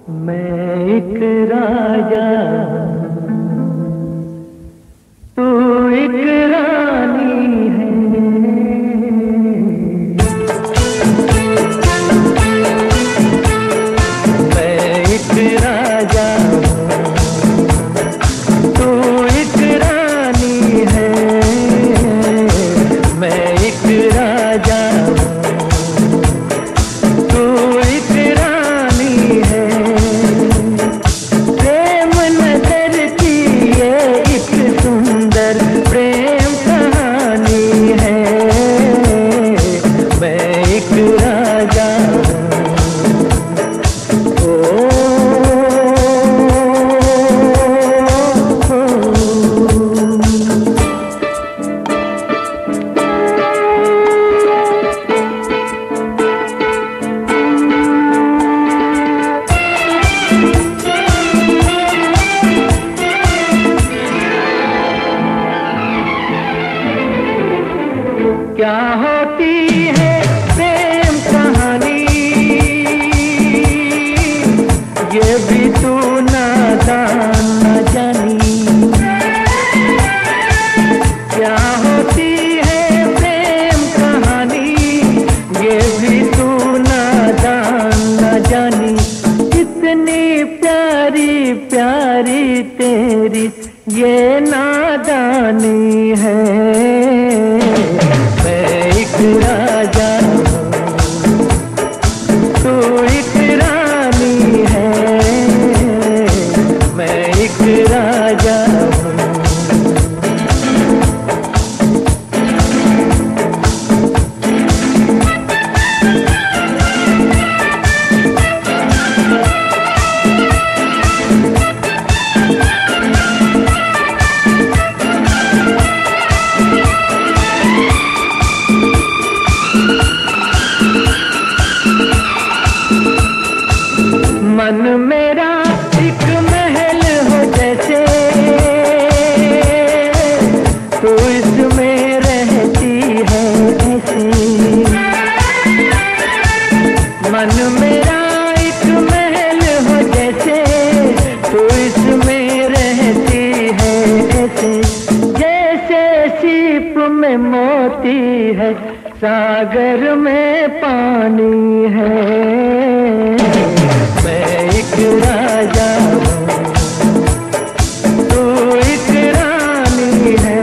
मैं एक राजा, तू एक रानी है। मैं एक राजा, तू एक रानी है। मैं एक राजा, तू एक रानी है। प्रेम नजर की ये एक सुंदर प्रेम कहानी है। मैं एक राजा, क्या होती है प्रेम कहानी, ये भी तू नादान न जानी। क्या होती है प्रेम कहानी, ये भी तू नादान न जानी। कितनी प्यारी प्यारी तेरी ये नादानी है। राजा, तू एक रानी है। मैं एक राजा, मन मेरा एक महल हो जैसे, तू इसमें रहती है ऐसे। मन मेरा एक महल हो जैसे, तू इसमें रहती है ऐसे। जैसे सीप में मोती है, सागर में पानी है। मैं एक राजा, तू एक रानी है।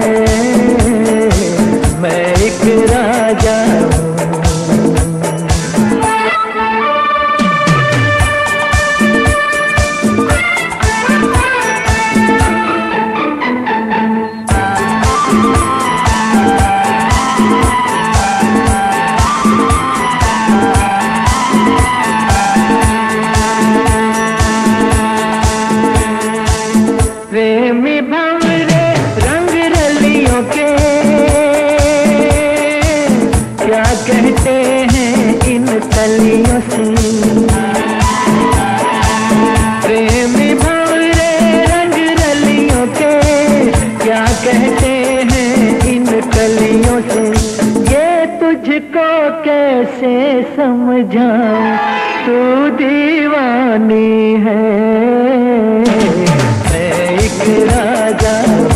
मैं एक राजा, प्रेमी भंवरे रंग रलियों के क्या कहते हैं इन कलियों से। प्रेमी भंवरे रंग रलियों के क्या कहते हैं इन कलियों से। ये तुझको कैसे समझाऊं, तू दीवानी है। मैं एक राजा,